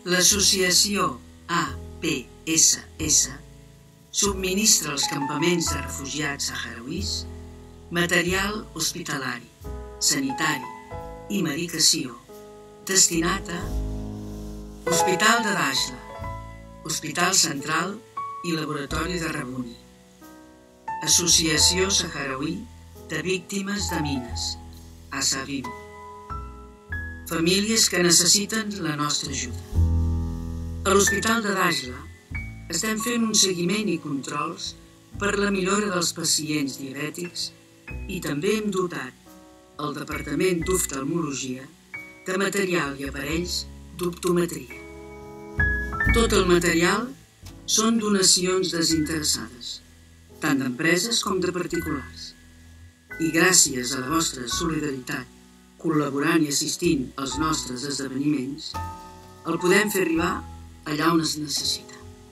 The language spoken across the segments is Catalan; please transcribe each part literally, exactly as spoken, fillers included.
L'associació A P S S subministra als campaments de refugiats saharauís material hospitalari, sanitari i medicació destinat a Hospital de Dajla, Hospital Central i Laboratori de Rabuni, Associació Saharauí de Víctimes de Mines, ASAVIM, famílies que necessiten la nostra ajuda. A l'Hospital de Dajla estem fent un seguiment i controls per la millora dels pacients diabètics i també hem dotat el Departament d'Oftalmologia de material i aparells d'optometria. Tot el material són donacions desinteressades, tant d'empreses com de particulars. I gràcies a la vostra solidaritat, col·laborant i assistint als nostres esdeveniments, el podem fer arribar allà on es necessita.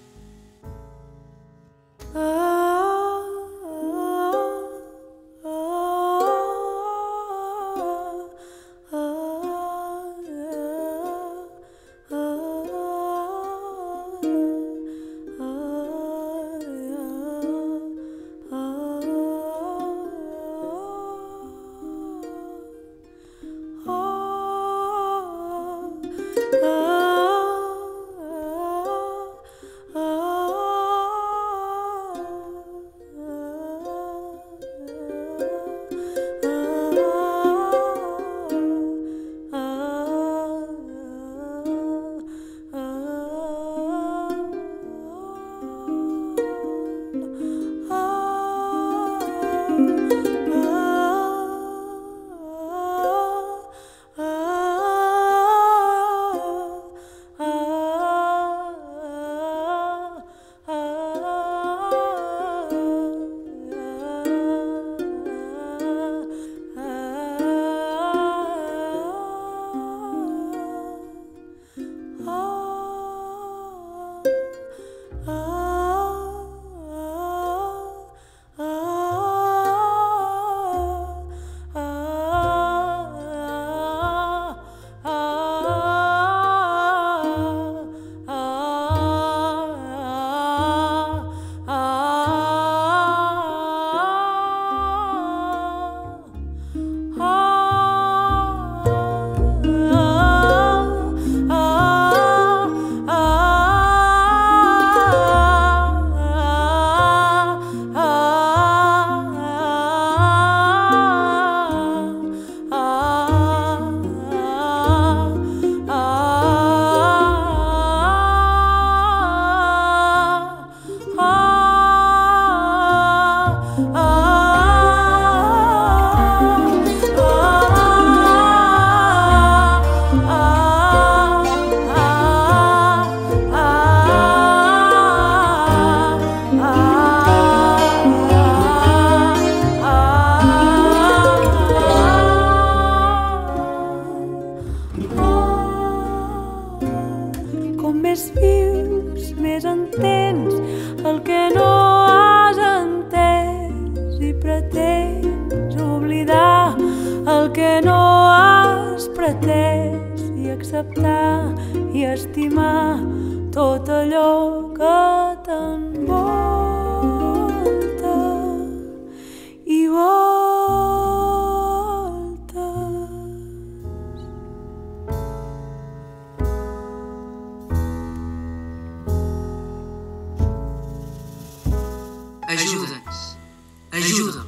Més vius, més entens el que no has entès i pretens oblidar el que no has pretès i acceptar i estimar tot allò que t'envolta i Ajuda'ns, ajuda